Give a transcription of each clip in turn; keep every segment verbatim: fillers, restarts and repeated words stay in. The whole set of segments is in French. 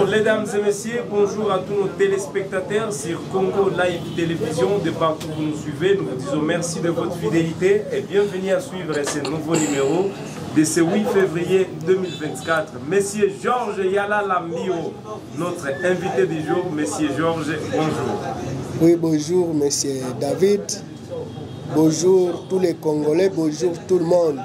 Alors, mesdames et messieurs, bonjour à tous nos téléspectateurs sur Congo Live Télévision, de partout où vous nous suivez. Nous vous disons merci de votre fidélité et bienvenue à suivre ce nouveau numéro de ce huit février deux mille vingt-quatre. Monsieur Georges Yala Lambio, notre invité du jour. Monsieur Georges, bonjour. Oui, bonjour, monsieur David. Bonjour tous les Congolais, bonjour tout le monde.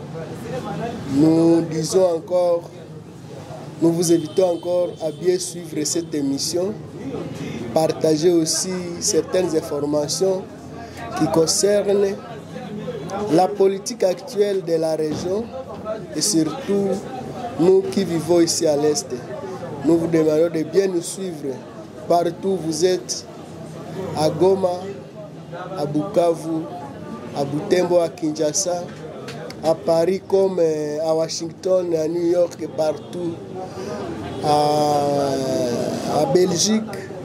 Nous disons encore, nous vous invitons encore à bien suivre cette émission, partager aussi certaines informations qui concernent la politique actuelle de la région et surtout nous qui vivons ici à l'Est. Nous vous demandons de bien nous suivre partout où vous êtes, à Goma, à Bukavu, à Butembo, à Kinshasa, à Paris comme à Washington, à New York et partout, à, à Belgique,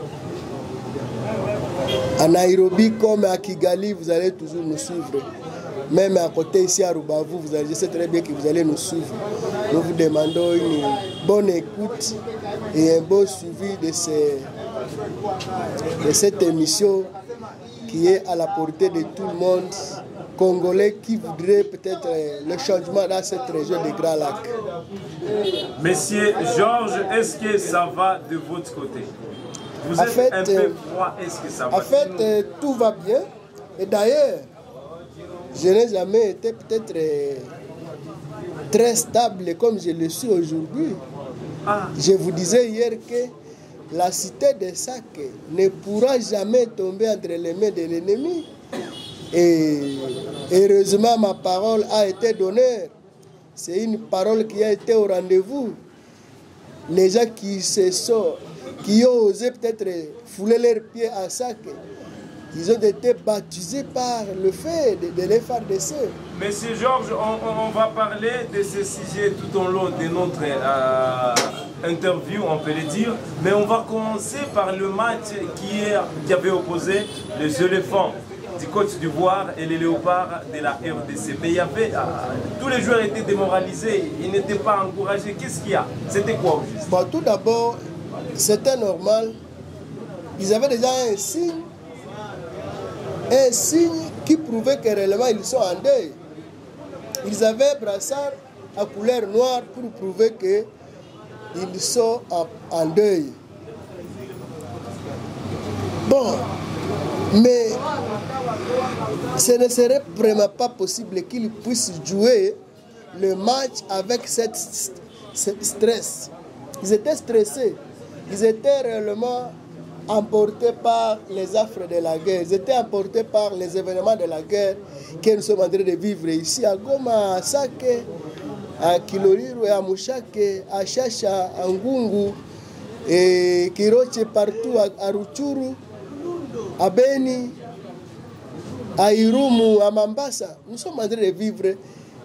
à Nairobi comme à Kigali, vous allez toujours nous suivre. Même à côté ici à Rubavu, vous allez, je sais très bien que vous allez nous suivre. Nous vous demandons une bonne écoute et un bon suivi de, ces, de cette émission qui est à la portée de tout le monde congolais qui voudrait peut-être le changement dans cette région des Grands Lacs. Monsieur Georges, est-ce que ça va de votre côté? Vous en êtes fait, un peu froid, est-ce que ça va? En fait, euh, tout va bien. Et d'ailleurs, je n'ai jamais été peut-être euh, très stable comme je le suis aujourd'hui. Ah. Je vous disais hier que la cité de Sac ne pourra jamais tomber entre les mains de l'ennemi. Et heureusement, ma parole a été donnée. C'est une parole qui a été au rendez-vous. Les gens qui se sont, qui ont osé peut-être fouler leurs pieds à Sac, ils ont été baptisés par le fait de, de les faire descendre. Monsieur Georges, on, on va parler de ce sujet tout au long de notre euh, interview, on peut le dire. Mais on va commencer par le match qui, est, qui avait opposé les éléphants du Côte d'Ivoire et les léopards de la R D C. Mais il y avait, euh, tous les joueurs étaient démoralisés, ils n'étaient pas encouragés. Qu'est-ce qu'il y a? C'était quoi au juste? Bon, tout d'abord, c'était normal. Ils avaient déjà un signe. Un signe qui prouvait que réellement ils sont en deuil. Ils avaient un brassard à couleur noire pour prouver qu'ils sont en, en deuil. Bon, mais ce ne serait vraiment pas possible qu'ils puissent jouer le match avec cette, cette stress. Ils étaient stressés. Ils étaient réellement emportés par les affres de la guerre. Ils étaient emportés par les événements de la guerre que nous sommes en train de vivre ici à Goma, à Sake, à Kiloliro, à Mouchake, à Chacha, à Ngungu, et Kiroche partout, à Ruchuru, à Beni, à Irumu, à Mambasa. Nous sommes en train de vivre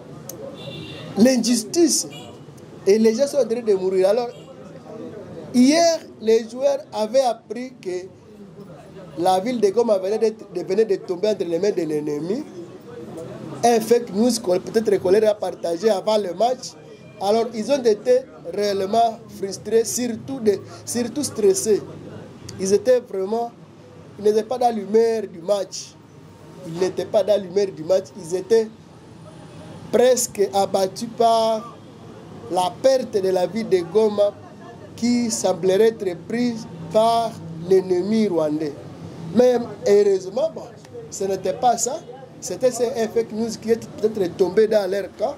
l'injustice et les gens sont en train de mourir. Alors, hier, les joueurs avaient appris que la ville de Goma venait de, venait de tomber entre les mains de l'ennemi. Un fake news peut-être qu'on leur a partagé avant le match. Alors, ils ont été réellement frustrés, surtout, de, surtout stressés. Ils étaient vraiment, ils n'étaient pas dans l'humeur du match. Ils n'étaient pas dans l'humeur du match. Ils étaient presque abattus par la perte de la ville de Goma, qui semblerait être prise par l'ennemi rwandais. Mais heureusement, bon, ce n'était pas ça. C'était un fake news qui est peut-être tombé dans leur camp.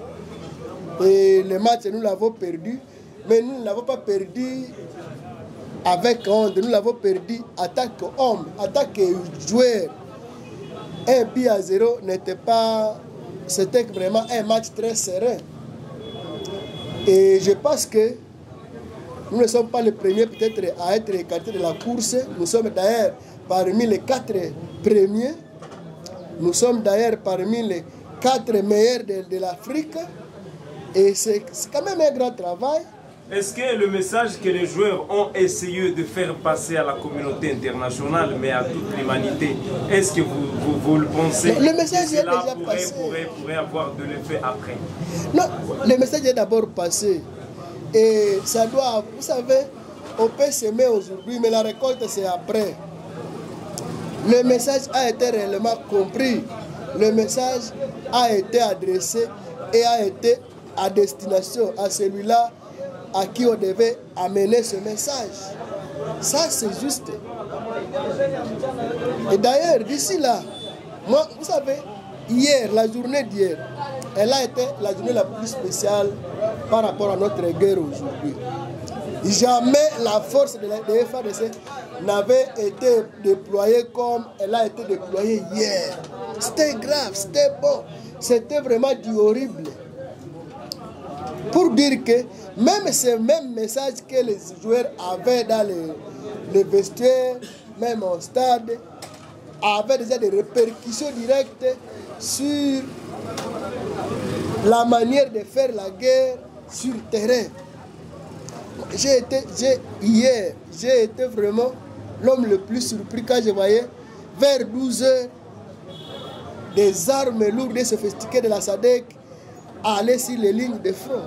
Et le match, nous l'avons perdu. Mais nous ne l'avons pas perdu avec honte. Nous l'avons perdu attaque homme, attaque joueur. Un but à zéro n'était pas... C'était vraiment un match très serein. Et je pense que nous ne sommes pas les premiers peut-être à être écartés de la course. Nous sommes d'ailleurs parmi les quatre premiers. Nous sommes d'ailleurs parmi les quatre meilleurs de, de l'Afrique. Et c'est quand même un grand travail. Est-ce que le message que les joueurs ont essayé de faire passer à la communauté internationale, mais à toute l'humanité, est-ce que vous, vous, vous le pensez? Le message que est cela déjà pourrait, passé. Pourrait, pourrait avoir de l'effet après? Non, le message est d'abord passé. Et ça doit, vous savez, on peut s'aimer aujourd'hui, mais la récolte c'est après. Le message a été réellement compris. Le message a été adressé et a été à destination à celui-là à qui on devait amener ce message. Ça, c'est juste. Et d'ailleurs, d'ici là, moi, vous savez, hier, la journée d'hier, elle a été la journée la plus spéciale par rapport à notre guerre aujourd'hui. Jamais la force de la F A R D C n'avait été déployée comme elle a été déployée hier. C'était grave, c'était bon, c'était vraiment du horrible. Pour dire que même ce même message que les joueurs avaient dans les, les vestiaires, même au stade, avait déjà des répercussions directes sur la manière de faire la guerre sur le terrain. J'ai été, j'ai, hier, j'ai été vraiment l'homme le plus surpris quand je voyais vers douze heures des armes lourdes et sophistiquées de la S A D C aller sur les lignes de front.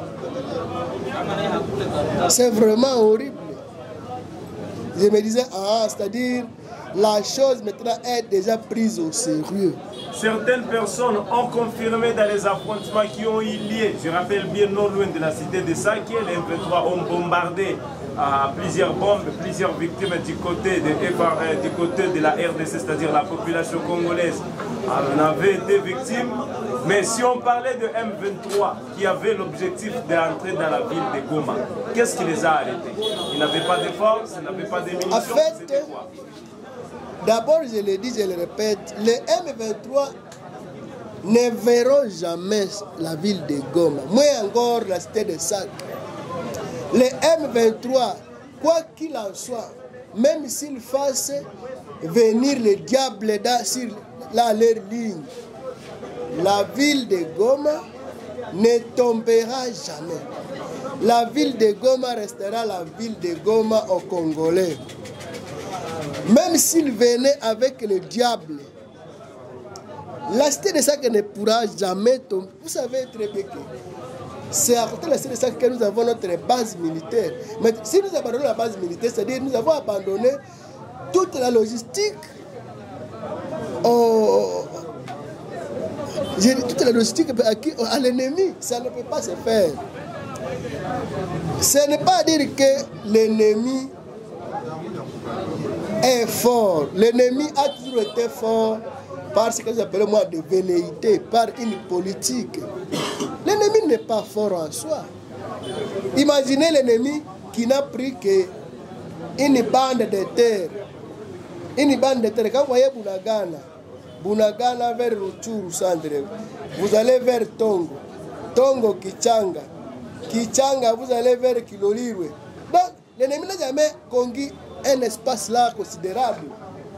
C'est vraiment horrible. Je me disais, ah, c'est-à-dire, la chose maintenant est déjà prise au sérieux. Certaines personnes ont confirmé dans les affrontements qui ont eu lieu, je rappelle bien non loin de la cité de Sake, les M vingt-trois ont bombardé à plusieurs bombes, plusieurs victimes du côté de, du côté de la R D C, c'est-à-dire la population congolaise en avait été victime. Mais si on parlait de M vingt-trois qui avait l'objectif d'entrer dans la ville de Goma, qu'est-ce qui les a arrêtés? Ils n'avaient pas de force, ils n'avaient pas de munitions. En fait, d'abord, je le dis, je le répète, les M vingt-trois ne verront jamais la ville de Goma, moins encore la cité de Sake. Les M vingt-trois, quoi qu'il en soit, même s'ils fassent venir les diables dans, sur la, leur ligne, la ville de Goma ne tombera jamais. La ville de Goma restera la ville de Goma aux Congolais. Même s'ils venaient avec le diable, la cité de Sake ne pourra jamais tomber. Vous savez très bien que c'est à côté de la cité de Sake que nous avons notre base militaire. Mais si nous abandonnons la base militaire, c'est-à-dire nous avons abandonné toute la logistique au, toute la logistique à, à l'ennemi. Ça ne peut pas se faire. Ce n'est pas dire que l'ennemi est fort. L'ennemi a toujours été fort par ce que j'appelle moi de velléité, par une politique. L'ennemi n'est pas fort en soi. Imaginez l'ennemi qui n'a pris qu'une bande de terre. Une bande de terre. Quand vous voyez Bunagana, Bunagana vers Rutshuru centre, vous allez vers Tongo, Tongo Kichanga, Kichanga vous allez vers Kilolirwe. Donc l'ennemi n'a jamais conquis un espace là considérable.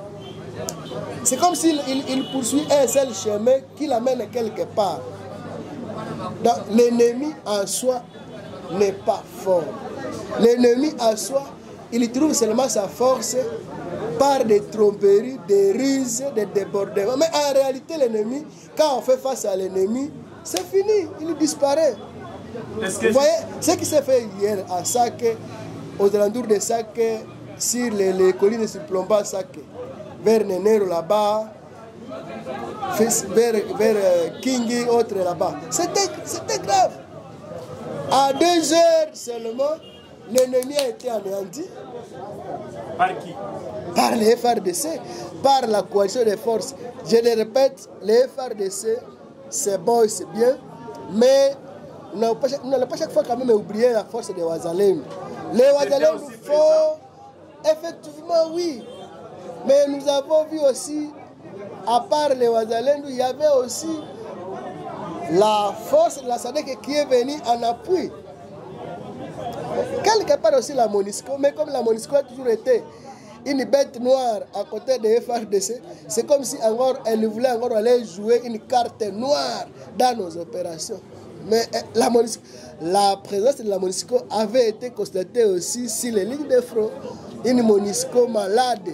C'est comme s'il il, il poursuit un seul chemin qui l'amène quelque part. Donc l'ennemi en soi n'est pas fort. L'ennemi en soi, il trouve seulement sa force par des tromperies, des ruses, des débordements. Mais en réalité, l'ennemi, quand on fait face à l'ennemi, c'est fini, il disparaît. Vous voyez, ce qui s'est fait hier à Sake, aux alentours de Sake, sur les, les collines sur Plomba, Sake, vers Nenero là-bas, vers, vers Kingi, autre là-bas. C'était grave. À deux heures seulement, l'ennemi a été anéanti. Par qui? Par les F A R D C, par la coalition des forces. Je le répète, les F A R D C, c'est bon et c'est bien, mais nous n'allons pas chaque fois quand même oublier la force des Wazalem. Les Wazalem font, effectivement oui, mais nous avons vu aussi, à part les Wazalem, il y avait aussi la force de la S A D C qui est venue en appui. Quelque part aussi la MONUSCO, mais comme la MONUSCO a toujours été une bête noire à côté des F A R D C, c'est comme si encore elle voulait encore aller jouer une carte noire dans nos opérations. Mais la, MONUSCO, la présence de la MONUSCO avait été constatée aussi sur les lignes de front, une MONUSCO malade.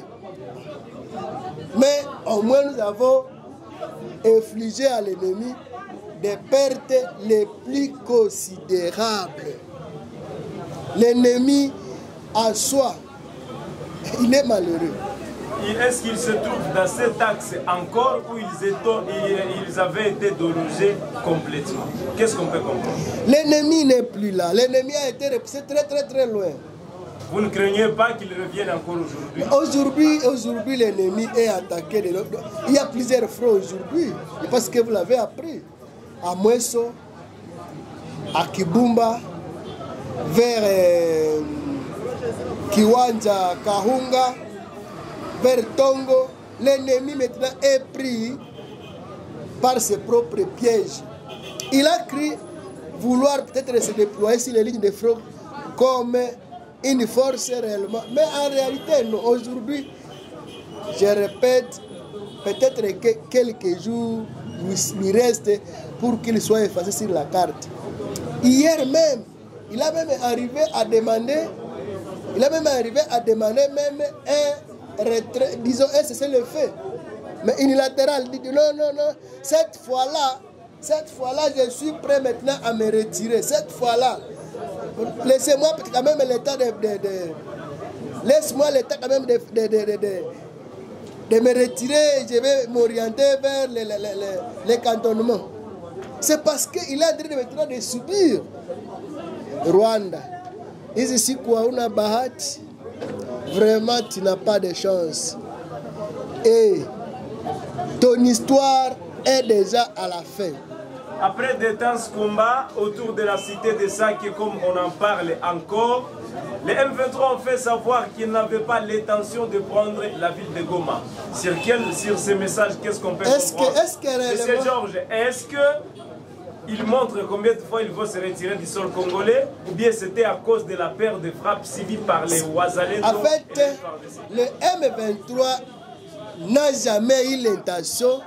Mais au moins nous avons infligé à l'ennemi des pertes les plus considérables. L'ennemi à soi, il est malheureux. Est-ce qu'ils se trouvent dans cet axe encore ou ils, étaient, ils avaient été délogés complètement? Qu'est-ce qu'on peut comprendre? L'ennemi n'est plus là. L'ennemi a été repoussé très très très loin. Vous ne craignez pas qu'il revienne encore aujourd'hui? Aujourd'hui, aujourd'hui l'ennemi est attaqué. De l'autre. Il y a plusieurs fronts aujourd'hui. Parce que vous l'avez appris. À Mweso, à Kibumba, vers euh, Kiwanja, Kahunga, vers Tongo. L'ennemi maintenant est pris par ses propres pièges. Il a cru vouloir peut-être se déployer sur les lignes de front comme une force réellement. Mais en réalité, non. Aujourd'hui, je répète, peut-être que quelques jours lui restent pour qu'il soit effacé sur la carte. Hier même, il a même arrivé à demander, il a même arrivé à demander même un retrait, disons un cessez-le-feu. Mais unilatéral, il dit non, non, non, cette fois-là, cette fois-là, je suis prêt maintenant à me retirer. Cette fois-là, laissez-moi quand même l'état de, de, de laisse-moi l'état quand même de, de, de, de, de, de me retirer. Je vais m'orienter vers les, les, les, les cantonnements. C'est parce qu'il est en train de maintenant de subir. Rwanda, ici quoi on a bahati, vraiment tu n'as pas de chance. Et ton histoire est déjà à la fin. Après d'intenses combats autour de la cité de Sake, comme on en parle encore, les M vingt-trois ont fait savoir qu'ils n'avaient pas l'intention de prendre la ville de Goma. Sur, quel, sur ces messages, qu'est-ce qu'on peut est-ce comprendre? que, est-ce que réellement... Monsieur Georges, est-ce qu'il montre combien de fois il va se retirer du sol congolais, ou bien c'était à cause de la peur de frappes subies par les Ouazalais? En fait, le M vingt-trois n'a jamais eu l'intention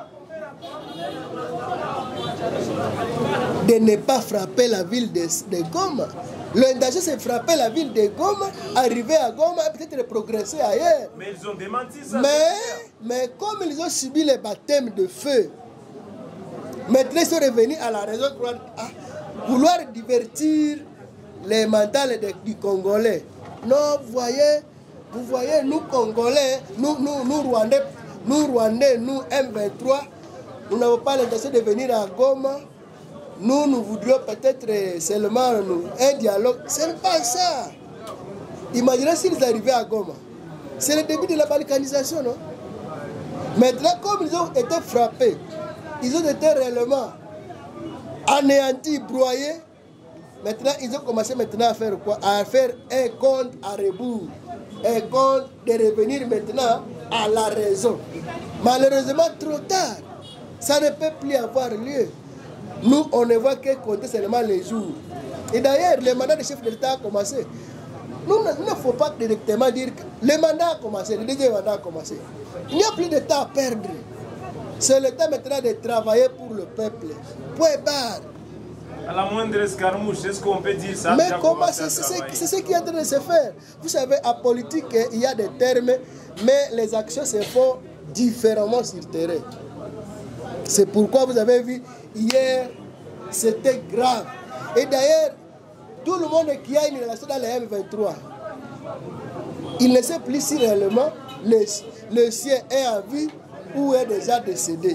de ne pas frapper la ville de, de Goma. L'intention c'est frapper la ville de Goma, arriver à Goma et peut-être progresser ailleurs. Mais ils ont démenti ça. Mais, mais comme ils ont subi les baptêmes de feu, maintenant ils sont revenus à la raison pour vouloir divertir les mentales de, du Congolais. Non, vous voyez, vous voyez, nous Congolais, nous, nous, nous Rwandais, nous Rwandais, nous M vingt-trois, nous n'avons pas l'intention de venir à Goma. Nous, nous voudrions peut-être seulement nous, un dialogue. Ce n'est pas ça. Imaginez s'ils arrivaient à Goma. C'est le début de la balkanisation, non? Maintenant, comme ils ont été frappés, ils ont été réellement anéantis, broyés. Maintenant, ils ont commencé maintenant à faire quoi? À faire un compte à rebours. Un compte de revenir maintenant à la raison. Malheureusement, trop tard. Ça ne peut plus avoir lieu. Nous, on ne voit que compter seulement les jours. Et d'ailleurs, le mandat de chef de l'État a commencé. Nous, il ne faut pas directement dire que le mandat a commencé, le deuxième mandat a commencé. Il n'y a plus de temps à perdre. C'est le temps maintenant de travailler pour le peuple. Point barre. À la moindre escarmouche, est-ce qu'on peut dire ça? Mais comment c'est ce qui est en train de se faire? Vous savez, en politique, il y a des termes, mais les actions se font différemment sur le terrain. C'est pourquoi vous avez vu, hier, c'était grave. Et d'ailleurs, tout le monde qui a une relation dans les M vingt-trois, il ne sait plus si réellement le, le sien est en vie ou est déjà décédé.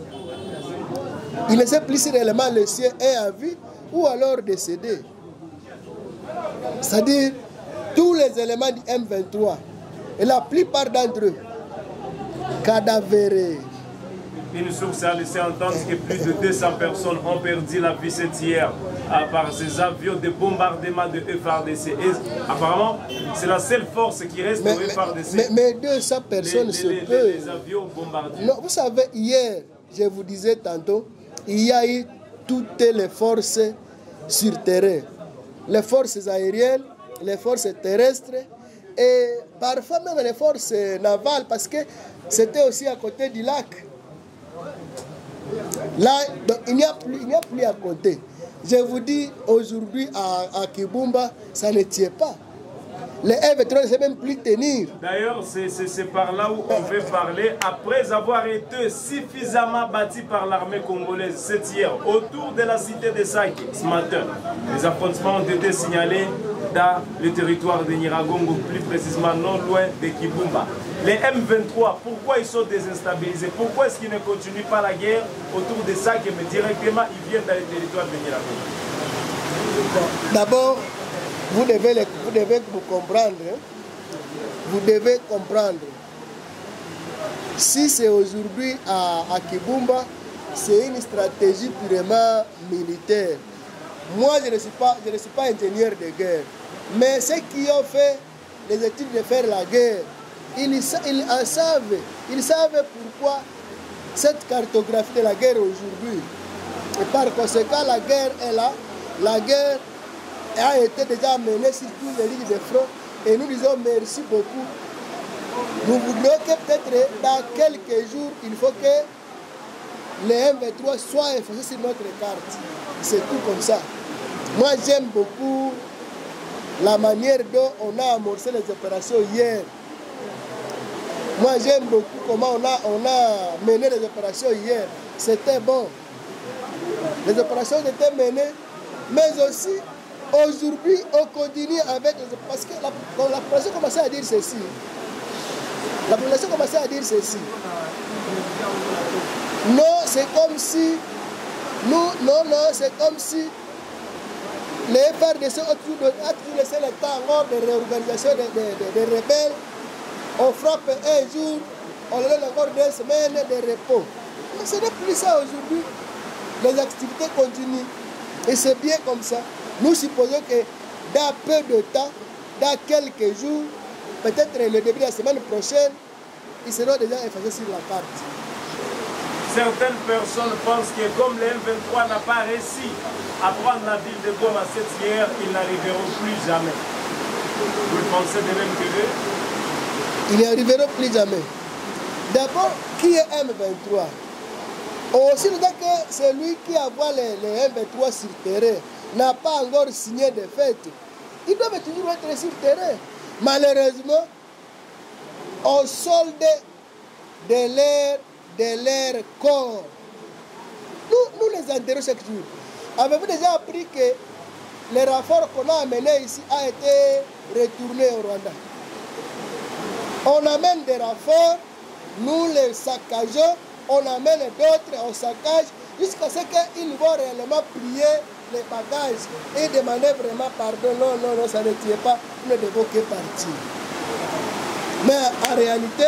Il ne sait plus si réellement le sien est en vie ou alors décédé. C'est-à-dire, tous les éléments du M vingt-trois, et la plupart d'entre eux, cadavérés. Une source a laissé entendre que plus de deux cents personnes ont perdu la vie cette hier par ces avions de bombardement de F A R D C. Et apparemment, c'est la seule force qui reste mais, au F A R D C. Mais, mais deux cents personnes les, se les, peuvent. Les avions bombardés. Non, vous savez, hier, je vous disais tantôt, il y a eu toutes les forces sur terrain. Les forces aériennes, les forces terrestres et parfois même les forces navales parce que c'était aussi à côté du lac. Là, donc, il n'y a plus, il n'y a plus à compter. Je vous dis, aujourd'hui, à, à Kibumba, ça ne tient pas. Les M vingt-trois ne savent même plus tenir. D'ailleurs, c'est par là où on veut parler. Après avoir été suffisamment bâti par l'armée congolaise cette hier, autour de la cité de Sake, ce matin, les affrontements ont été signalés dans le territoire de Nyiragongo, plus précisément non loin de Kibumba. Les M vingt-trois, pourquoi ils sont déstabilisés? Pourquoi est-ce qu'ils ne continuent pas la guerre autour de ça, mais directement ils viennent dans le territoire de Nyiragongo? D'abord, vous devez, les, vous devez vous comprendre. Hein? Vous devez comprendre. Si c'est aujourd'hui à, à Kibumba, c'est une stratégie purement militaire. Moi, je ne suis pas, je ne suis pas ingénieur de guerre. Mais ceux qui ont fait les études de faire la guerre, ils, ils en savent. Ils savent pourquoi cette cartographie de la guerre aujourd'hui. Et par conséquent, la guerre est là. La guerre a été déjà menée sur toutes les lignes de front. Et nous disons merci beaucoup. Nous voudrions que peut-être dans quelques jours, il faut que les M vingt-trois soient effacés sur notre carte. C'est tout comme ça. Moi, j'aime beaucoup la manière dont on a amorcé les opérations hier. Moi, j'aime beaucoup comment on a, on a mené les opérations hier. C'était bon. Les opérations étaient menées, mais aussi, aujourd'hui, on continue avec les... Parce que la, la population commençait à dire ceci. La population commençait à dire ceci. Non, c'est comme si... Nous, non, non, c'est comme si les F R D C ont toujours laissé le temps encore de réorganisation des de, de, de rebelles. On frappe un jour, on leur donne encore deux semaines de repos. Mais ce n'est plus ça aujourd'hui. Les activités continuent. Et c'est bien comme ça. Nous supposons que dans peu de temps, dans quelques jours, peut-être le début de la semaine prochaine, ils seront déjà effacés sur la carte. Certaines personnes pensent que comme le M vingt-trois n'a pas réussi à prendre la ville de Goma cette hier, ils n'arriveront plus jamais. Vous pensez de même que eux? Ils n'arriveront plus jamais. D'abord, qui est M vingt-trois? Aussi longtemps que celui qui envoie les, les M vingt-trois sur terrain n'a pas encore signé de fait, ils doivent toujours être sur terrain. Malheureusement, au solde de leur, de leur corps, nous, nous les interrogeons chaque jour. Avez-vous déjà appris que le renfort qu'on a amené ici a été retourné au Rwanda? On amène des renforts, nous les saccageons, on amène d'autres, on saccage, jusqu'à ce qu'ils vont réellement plier les bagages et demander vraiment pardon. Non, non, non, ça ne tient pas, nous ne devons que partir. Mais en réalité,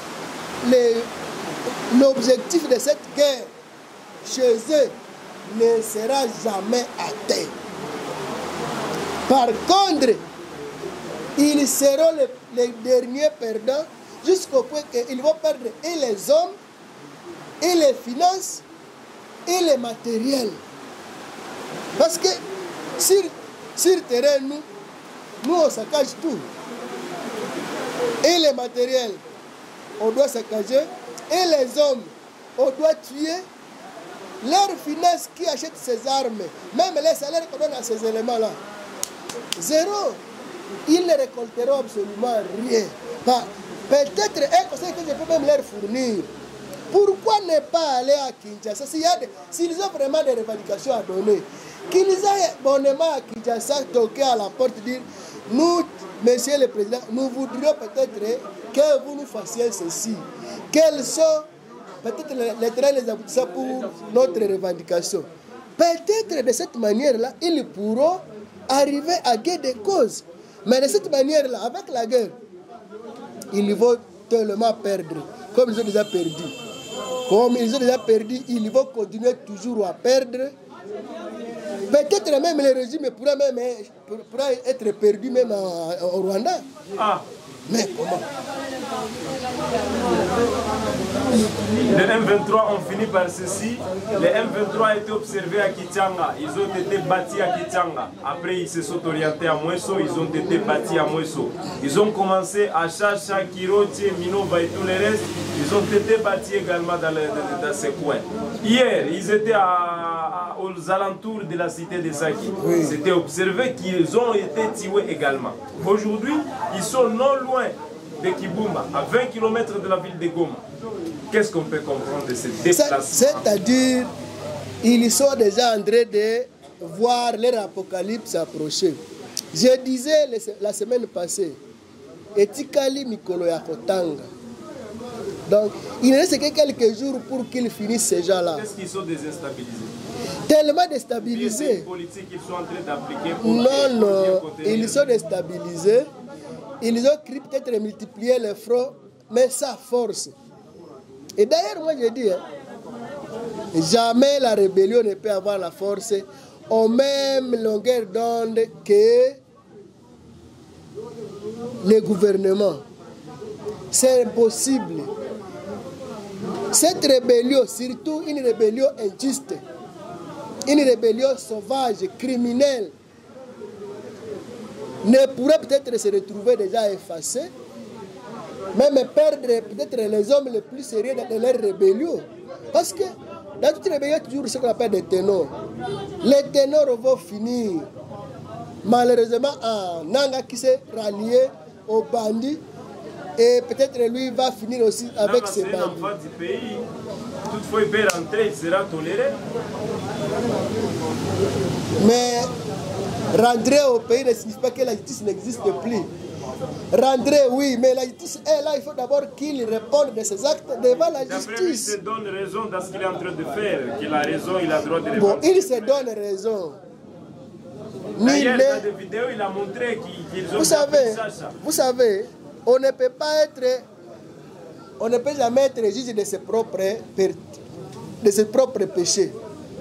l'objectif de cette guerre chez eux ne sera jamais atteint. Par contre, ils seront les, les derniers perdants jusqu'au point qu'ils vont perdre et les hommes, et les finances, et les matériels. Parce que sur, sur terrain, nous, nous on saccage tout. Et les matériels, on doit saccager. Et les hommes, on doit tuer. Leurs finances qui achètent ces armes, même les salaires qu'on donne à ces éléments-là, zéro. Ils ne récolteront absolument rien. Peut-être un conseil que je peux même leur fournir. Pourquoi ne pas aller à Kinshasa? S'ils ont vraiment des revendications à donner, qu'ils aillent bonnement à Kinshasa, toquer à la porte, dire nous, monsieur le président, nous voudrions peut-être que vous nous fassiez ceci. Quels sont peut-être les trains, les aboutissants pour notre revendication? Peut-être de cette manière-là, ils pourront arriver à gain de cause. Mais de cette manière-là, avec la guerre, ils vont tellement perdre, comme ils ont déjà perdu. Comme ils ont déjà perdu, ils vont continuer toujours à perdre. Peut-être même le régime pourra, même, pourra être perdu même au Rwanda. Ah. Mais comment? Les M vingt-trois ont fini par ceci. Les M vingt-trois ont été observés à Kichanga. Ils ont été bâtis à Kichanga. Après, ils se sont orientés à Mweso. Ils ont été bâtis à Mweso. Ils ont commencé à Chacha, Kiroche, Minova et tout le reste. Ils ont été bâtis également dans, le, dans, dans ces coins. Hier, ils étaient à, à, aux alentours de la cité de Saki. Oui. C'était observé qu'ils ont été tués également. Aujourd'hui, ils sont non loin de Kibumba, à vingt kilomètres de la ville de Goma. Qu'est-ce qu'on peut comprendre de cette déplacement? C'est-à-dire, ils sont déjà en train de voir leur apocalypse approcher. Je disais la semaine passée, Etikali Mikolo ya Kotanga. Donc, il ne reste que quelques jours pour qu'ils finissent ces gens-là. Est-ce qu'ils sont déstabilisés? Tellement déstabilisés. Les politiques qu'ils sont en train d'appliquer pour... Non, non, ils sont déstabilisés. Ils ont cru peut-être multiplier les fronts, mais ça force. Et d'ailleurs, moi je dis, hein, jamais la rébellion ne peut avoir la force aux mêmes longueurs d'onde que les gouvernements. C'est impossible. Cette rébellion, surtout une rébellion injuste, une rébellion sauvage, criminelle, ne pourrait peut-être se retrouver déjà effacée, même perdre peut-être les hommes les plus sérieux dans leur rébellion. Parce que dans toute rébellion, il y a toujours ce qu'on appelle des ténors. Les ténors vont finir, malheureusement, en Nanga qui s'est rallié aux bandits. Et peut-être lui va finir aussi avec ses bandits. L'enfant du pays, toutefois il peut rentrer, il sera toléré. Mais rentrer au pays ne signifie pas que la justice n'existe plus. Rentrer, oui, mais la justice est là. Il faut d'abord qu'il réponde de ses actes devant la justice. D'après lui, il se donne raison dans ce qu'il est en train de faire. Qu'il a raison, il a le droit de répondre. Bon, il se donne raison. D'ailleurs, dans des vidéos, il a montré qu'ils ont... Vous savez, vous savez, on ne peut pas être, on ne peut jamais être juge de ses propres, de ses propres péchés,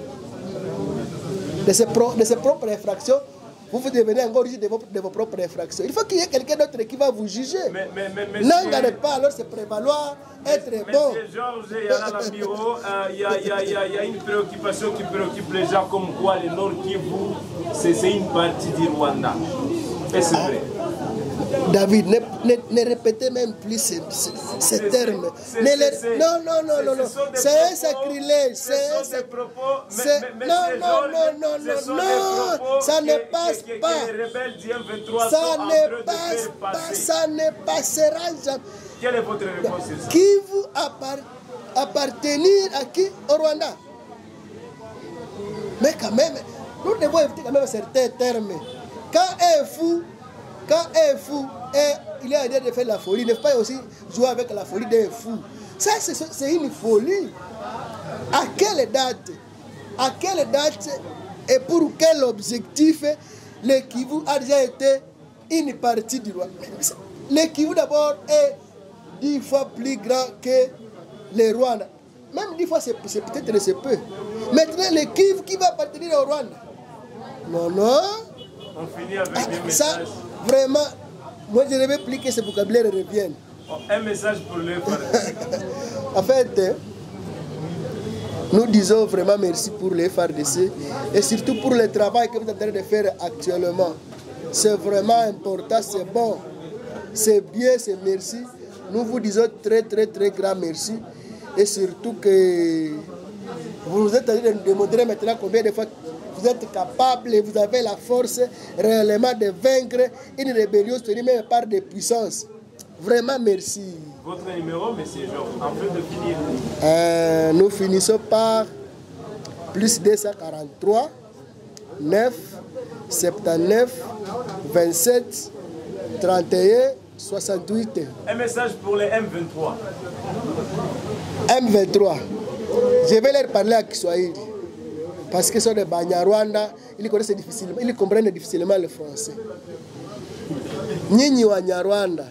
de ses, pro, de ses propres infractions. Vous, vous devenez encore juge de vos, de vos propres infractions. Il faut qu'il y ait quelqu'un d'autre qui va vous juger. Mais, mais, mais, N'en n'est pas alors se prévaloir, être mais, bon. Monsieur Georges, il y a dans le bureau, il y, y, y, y a une préoccupation qui préoccupe les gens comme quoi le Nord Kivu, c'est une partie du Rwanda. Et c'est vrai. David, ne, ne, ne répétez même plus ces, ces, ces termes. Ne les, non, non, non, non, non. C'est un sacrilège. C'est un propos. Non, non, non, non, non, non. Ça ne passe pas. Ça ne passe pas. Ça ne passera jamais. Quelle est votre réponse sur ça? Qui vous appart, appartenir à qui? Au Rwanda. Mais quand même, nous devons éviter quand même certains termes. Quand un fou, quand un fou, et il a l'idée de faire la folie, il ne faut pas aussi jouer avec la folie d'un fou. Ça, c'est une folie. À quelle date? À quelle date et pour quel objectif le Kivu a déjà été une partie du Rwanda? Le Kivu d'abord est dix fois plus grand que le Rwanda. Même dix fois, c'est peut-être c'est peu. Maintenant, le Kivu qui va appartenir au Rwanda? Non, non. On finit avec ah, des messages. Ça, vraiment, moi je ne veux plus que ce vocabulaire revienne. Oh, un message pour le F R D C. En fait, nous disons vraiment merci pour le F R D C et surtout pour le travail que vous êtes en train de faire actuellement. C'est vraiment important, c'est bon, c'est bien, c'est merci. Nous vous disons très très très grand merci et surtout que vous êtes en train de démontrer maintenant combien de fois vous êtes capable et vous avez la force réellement de vaincre une rébellion tenue même par des puissances. Vraiment merci. Votre numéro, monsieur Georges, en train de finir. Euh, nous finissons par plus deux cent quarante-trois, neuf, soixante-dix-neuf, vingt-sept, trente et un, soixante-huit. Un message pour les M vingt-trois. M vingt-trois. Je vais leur parler à Kiswahili. Parce que ce sont des Banyarwanda, ils connaissent difficilement, ils comprennent difficilement le français. Nyinyi Wanyarwanda,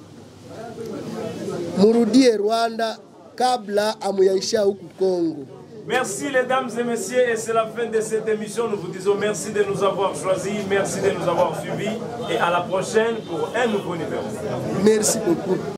murudie Rwanda kabla amuyaisha huku Congo. Merci les dames et messieurs, et c'est la fin de cette émission. Nous vous disons merci de nous avoir choisis, merci de nous avoir suivis, et à la prochaine pour un nouveau numéro. Merci beaucoup.